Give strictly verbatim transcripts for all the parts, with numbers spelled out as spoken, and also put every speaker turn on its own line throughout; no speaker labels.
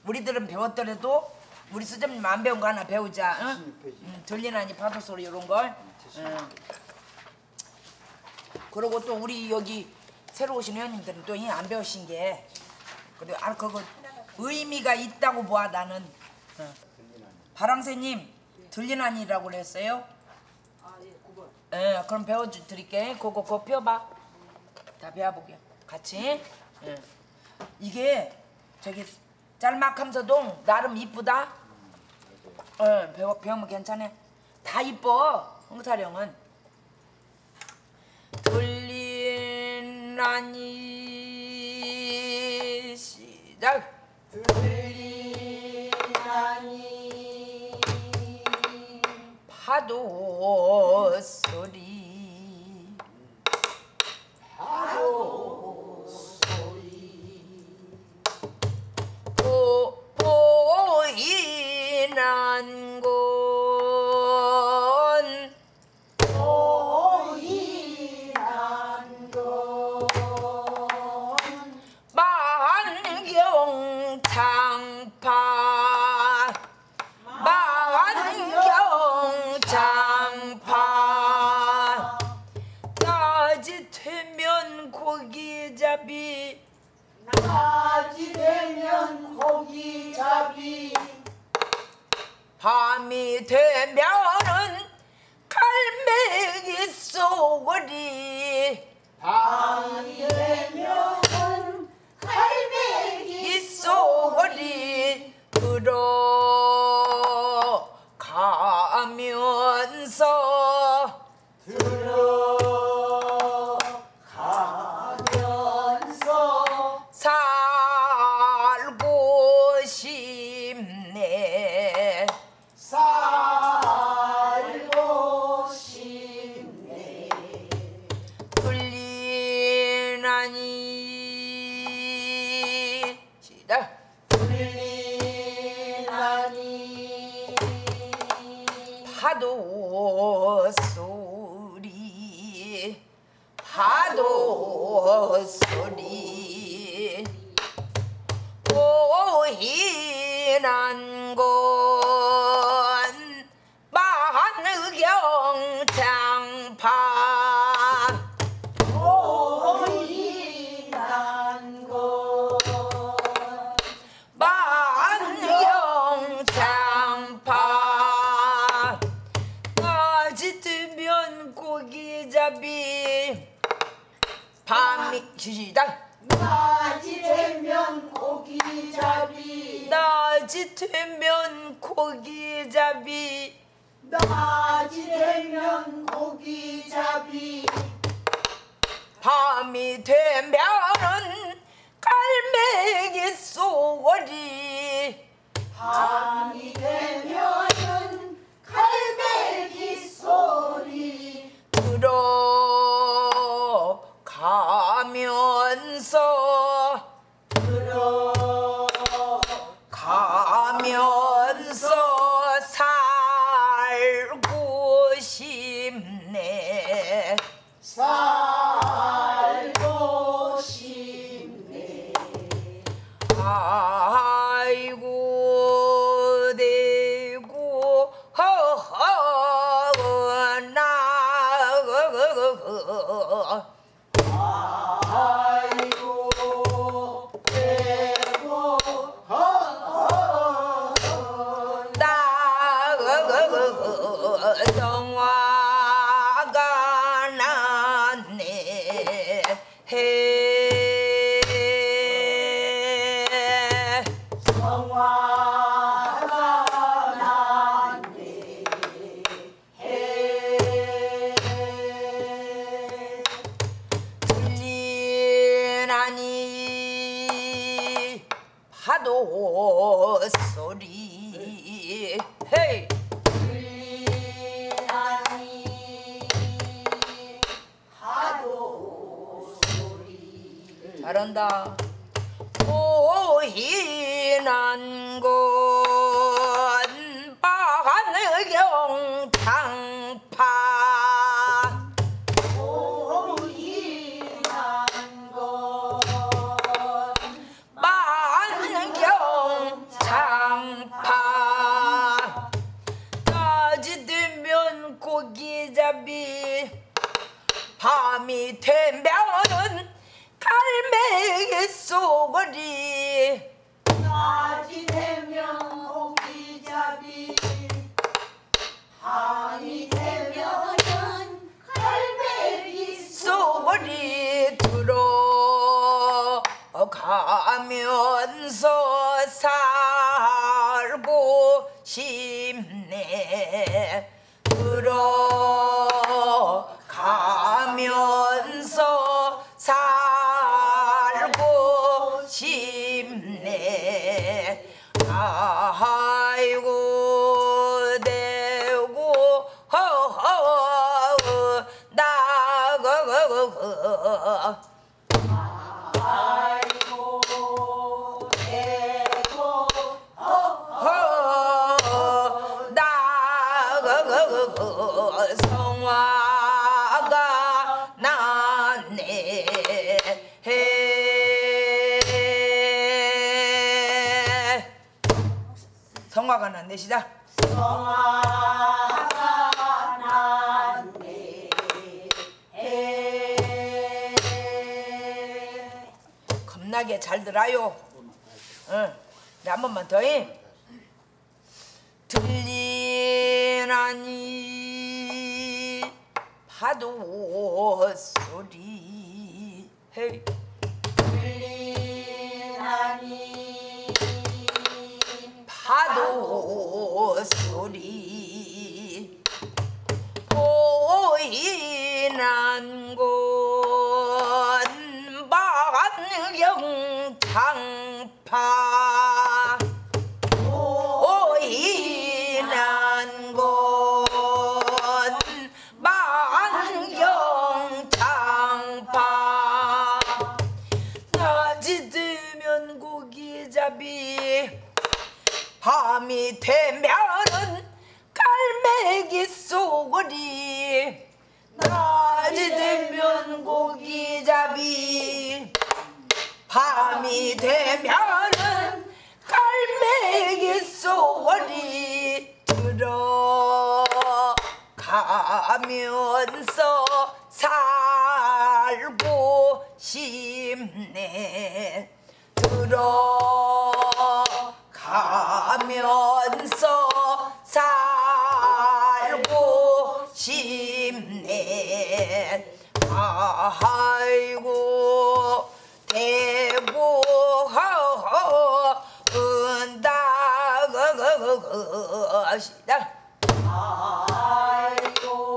우리들은 배웠더라도 우리 수점님 안 배운 거 하나 배우자. 응? 음, 들리나니 파도 소리 이런 걸. 응. 그리고 또 우리 여기 새로 오신 회원님들은 또 안 배우신 게 그리고 아 그거 의미가 있다고 봐 나는. 응. 바랑새님 들리나니라고 그랬어요?
아 예, 구 번.
예, 그럼 배워드릴게. 그거 그거 펴봐. 다 배워보게. 같이. 예. 이게 저기 짤막함서도 나름 이쁘다. 예, 배워 배우면 괜찮아. 다 이뻐. 홍사령은. 들리나니 시작.
들리나니
파도 소리
파도 소리
보, 보이는 건
보이는 건
만경장파 만경장파 낮이 되면 고기잡이
낮이 되면 고기잡이
밤이 되면은 갈매기 소리
밤이 되면 갈매기
이 소리 들어가면서
들어가면서
살고 싶네
살고 싶네
들리나니 시작
들리나니
파도 소리 파도 소리 보이는 건 만경장파
보이는 건
만경장파 낮이 뜨면 고기잡이 밤이 시작
낮이 되면 고기잡이
낮이 되면 고기잡이
낮이 되면 고기잡이
밤이 되면은 갈매기 소리
밤이 되면은 갈매기 소리
들어가면서 들어가면서 살고 싶네
살고 싶네
아이고 대고 허허나
아이고 대고 허허
나 성화가 났네 해
성화가 났네 해
들리나니 파도 소리 헤이
들리나니 파도 소리
잘한다 보이는 건 만경장파
보이는 건
만경장파 밤이 되면은 갈매기 쏘거리
낮이 되면 고기잡이 밤이 되면은 갈매기
쏘거리 들어가면서 살고 싶네 들어가면서 살고 싶네 아이고 대고 허허 나가가가
아이고 대고
허 나가가가 성화가 났네 성화가 났네 시작
성화가 났네
겁나게 잘 들어요 응. 네, 한 번만 더 해. 들리나니 파도 소리 헤이.
들리나니
파도 소리 보이는 곳 만경 장파 보이는 곳 만경 장파 낮이 되면 고기잡이 밤이 되면은 갈매기 쏘거리 낮이 되면 고기잡이 밤이 되면은 갈매기 쏘거리 들어가면서 살고 싶네 들어가면서 살고 싶네 아이고 대고 허허 은다그그그 시작
아이고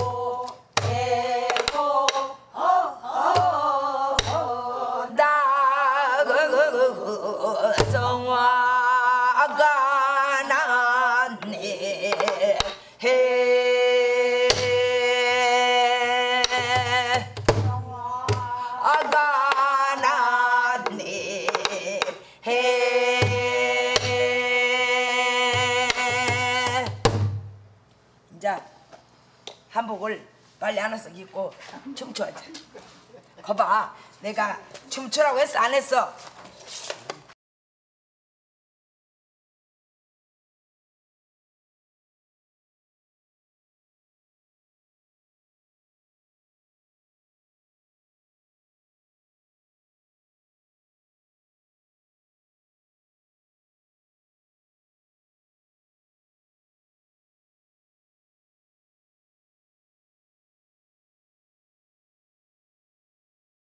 대고 허허허
나그그그 성화가 났네 해 아가 났네 해 이제 한복을 빨리 하나씩 입고 춤춰야지 거봐 내가 춤추라고 했어 안 했어